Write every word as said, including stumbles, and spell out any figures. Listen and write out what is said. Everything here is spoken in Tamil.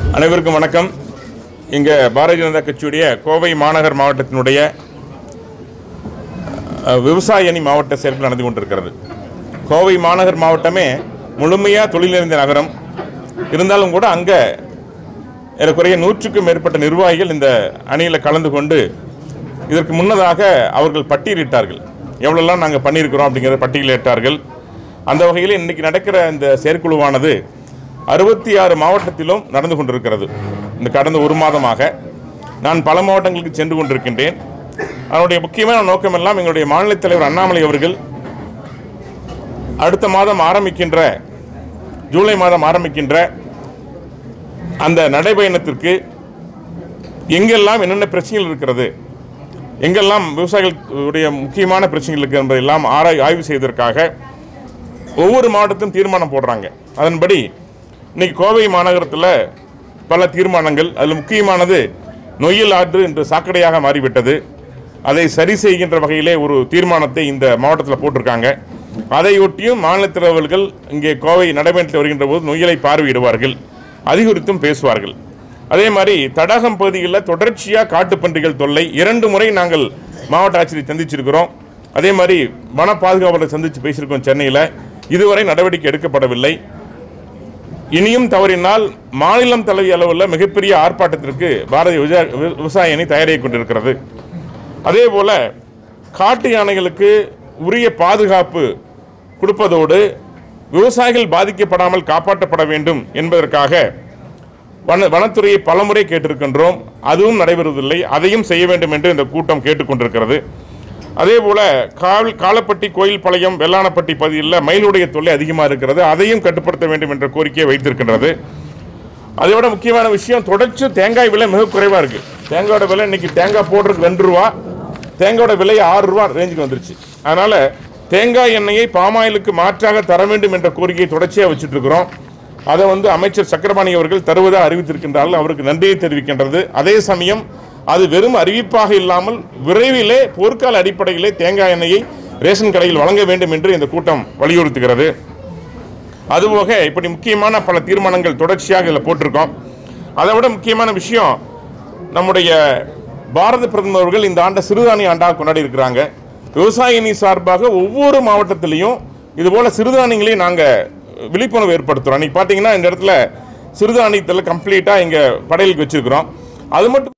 அனைவருக்கும் வணக்கம். இங்கே பாரதிய ஜனதா கட்சியுடைய கோவை மாநகர் மாவட்டத்தினுடைய விவசாய அணி மாவட்ட செயல்கள் நடந்து கொண்டிருக்கிறது. கோவை மாநகர் மாவட்டமே முழுமையாக தொழில் நிறைந்த நகரம் இருந்தாலும் கூட அங்கே ஏறக்குறைய நூற்றுக்கும் மேற்பட்ட நிர்வாகிகள் இந்த அணியில் கலந்து கொண்டு இதற்கு முன்னதாக அவர்கள் பட்டியலிட்டார்கள். எவ்வளோலாம் நாங்கள் பண்ணியிருக்கிறோம் அப்படிங்கிறத பட்டியலிட்டார்கள். அந்த வகையில் இன்றைக்கி நடக்கிற இந்த செயற்குழுவானது அறுபத்தி ஆறு மாவட்டத்திலும் நடந்து கொண்டிருக்கிறது. இந்த கடந்த ஒரு மாதமாக நான் பல மாவட்டங்களுக்கு சென்று கொண்டிருக்கின்றேன். அதனுடைய முக்கியமான நோக்கமெல்லாம் எங்களுடைய மாநில தலைவர் அண்ணாமலை அவர்கள் அடுத்த மாதம் ஆரம்பிக்கின்ற ஜூலை மாதம் ஆரம்பிக்கின்ற அந்த நடைபயணத்திற்கு எங்கெல்லாம் என்னென்ன பிரச்சனைகள் இருக்கிறது, எங்கெல்லாம் விவசாயிகளுடைய முக்கியமான பிரச்சனைகள் இருக்குது என்பதெல்லாம் ஆராய் ஆய்வு செய்வதற்காக ஒவ்வொரு மாவட்டத்திலும் தீர்மானம் போடுறாங்க. அதன்படி இன்னைக்கு கோவை மாநகரத்தில் பல தீர்மானங்கள், அதில் முக்கியமானது நொய்யல் ஆற்று என்று சாக்கடையாக மாறிவிட்டது. அதை சரி செய்கின்ற வகையிலே ஒரு தீர்மானத்தை இந்த மாவட்டத்தில் போட்டிருக்காங்க. அதையொட்டியும் மாநில தலைவர்கள் இங்கே கோவை நடைபயணத்தில் வருகின்ற போது நொய்யலை பார்வையிடுவார்கள், அது குறித்தும் பேசுவார்கள். அதே மாதிரி தடாகம் பகுதிகளில் தொடர்ச்சியாக காட்டுப்பன்றிகள் தொல்லை இரண்டு முறை நாங்கள் மாவட்ட ஆட்சியரை சந்திச்சிருக்கிறோம். அதே மாதிரி வன பாதுகாவலரை சந்தித்து பேசியிருக்கோம் சென்னையில். இதுவரை நடவடிக்கை எடுக்கப்படவில்லை. இனியும் தவறினால் மாநிலம் தலைவி அளவில் மிகப்பெரிய ஆர்ப்பாட்டத்திற்கு பாரதிய விவசாய அணி தயாராகி கொண்டிருக்கிறது. அதே போல காட்டு யானைகளுக்கு உரிய பாதுகாப்பு கொடுப்பதோடு விவசாயிகள் பாதிக்கப்படாமல் காப்பாற்றப்பட வேண்டும் என்பதற்காக வன வனத்துறையை பலமுறை கேட்டிருக்கின்றோம். அதுவும் நடைபெறுவதில்லை. அதையும் செய்ய வேண்டும் என்று இந்த கூட்டம் கேட்டுக்கொண்டிருக்கிறது. அதே போல் கால் காலப்பட்டி கோயில்பாளையம் வெள்ளானப்பட்டி பகுதியில் மயிலுடைய தொல்லை அதிகமாக இருக்கிறது. அதையும் கட்டுப்படுத்த வேண்டும் என்ற கோரிக்கையை வைத்திருக்கின்றது. அதை விட முக்கியமான விஷயம், தொடர்ச்சி தேங்காய் விலை மிக குறைவாக இருக்குது. தேங்காயோட விலை இன்னைக்கு தேங்காய் போடுறதுக்கு ரெண்டு ரூபா, தேங்காயோட விலை ஆறு ரூபா ரேஞ்சுக்கு வந்துருச்சு. அதனால் தேங்காய் எண்ணெயை பாமாயிலுக்கு மாற்றாக தர வேண்டும் என்ற கோரிக்கையை தொடர்ச்சியாக வச்சுட்டு இருக்கிறோம். அதை வந்து அமைச்சர் சக்கரபாணி அவர்கள் தருவதாக அறிவித்திருக்கின்றார்கள். அவருக்கு நன்றியை தெரிவிக்கின்றது. அதே சமயம் அது வெறும் அறிவிப்பாக இல்லாமல் விரைவிலே போர்க்கால அடிப்படையிலே தேங்காய் எண்ணெயை ரேஷன் கடையில் வழங்க வேண்டும் என்று இந்த கூட்டம் வலியுறுத்துகிறது. அதுபோக இப்படி முக்கியமான பல தீர்மானங்கள் தொடர்ச்சியாக இதில் போட்டிருக்கோம். அதை விட முக்கியமான விஷயம், நம்முடைய பாரத பிரதமர் அவர்கள் இந்த ஆண்டை சிறுதானிய ஆண்டாக கொண்டாடி இருக்கிறாங்க. விவசாய அணி சார்பாக ஒவ்வொரு மாவட்டத்திலையும் இதுபோல் சிறுதானியங்களையும் நாங்கள் விழிப்புணர்வு ஏற்படுத்துகிறோம். அன்றைக்கி பார்த்தீங்கன்னா இந்த இடத்துல சிறுதானியத்தில் கம்ப்ளீட்டாக இங்கே படையலுக்கு வச்சுருக்கிறோம். அது மட்டும்